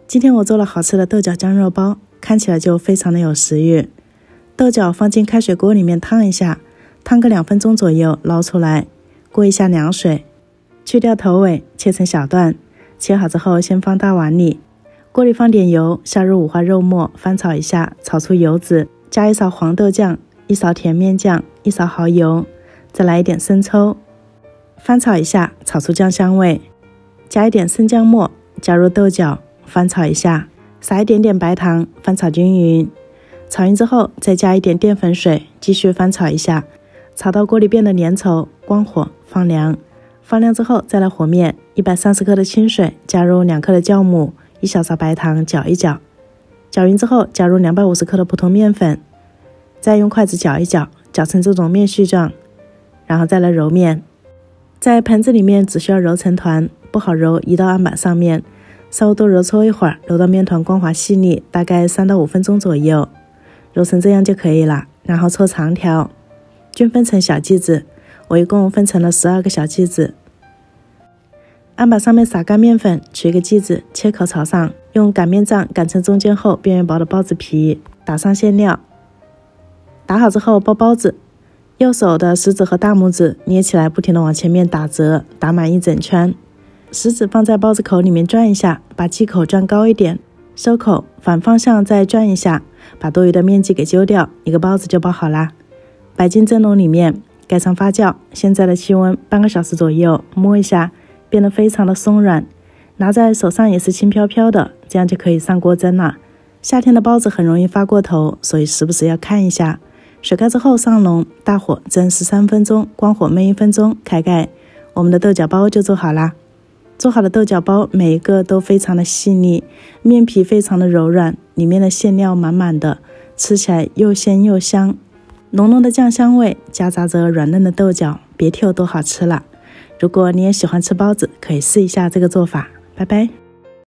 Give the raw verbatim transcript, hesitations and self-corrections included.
今天我做了好吃的豆角酱肉包，看起来就非常的有食欲。豆角放进开水锅里面烫一下，烫个两分钟左右，捞出来，过一下凉水，去掉头尾，切成小段。切好之后先放大碗里，锅里放点油，下入五花肉末，翻炒一下，炒出油脂，加一勺黄豆酱，一勺甜面酱，一勺蚝油，再来一点生抽，翻炒一下，炒出酱香味，加一点生姜末，加入豆角，翻炒一下，撒一点点白糖，翻炒均匀。炒匀之后再加一点淀粉水，继续翻炒一下，炒到锅里变得粘稠，关火放凉。放凉之后再来和面，一百三十克的清水，加入两克的酵母，一小勺白糖，搅一搅。搅匀之后加入两百五十克的普通面粉，再用筷子搅一搅，搅成这种面絮状，然后再来揉面。在盆子里面只需要揉成团，不好揉移到案板上面，稍微多揉搓一会儿，揉到面团光滑细腻，大概三到五分钟左右，揉成这样就可以了。然后搓长条，均分成小剂子，我一共分成了十二个小剂子。案板上面撒干面粉，取一个剂子，切口朝上，用擀面杖擀成中间厚、边缘薄的包子皮，打上馅料。打好之后包包子，右手的食指和大拇指捏起来，不停地往前面打折，打满一整圈。食指放在包子口里面转一下，把气口转高一点，收口，反方向再转一下，把多余的面剂给揪掉，一个包子就包好啦。摆进蒸笼里面，盖上发酵，现在的气温半个小时左右，摸一下，变得非常的松软，拿在手上也是轻飘飘的，这样就可以上锅蒸了。夏天的包子很容易发过头，所以时不时要看一下。水开之后上笼，大火蒸十三分钟，关火焖一分钟，开盖，我们的豆角包就做好啦。做好的豆角包每一个都非常的细腻，面皮非常的柔软，里面的馅料满满的，吃起来又鲜又香，浓浓的酱香味夹杂着软嫩的豆角，别提有多好吃了。如果你也喜欢吃包子，可以试一下这个做法。拜拜。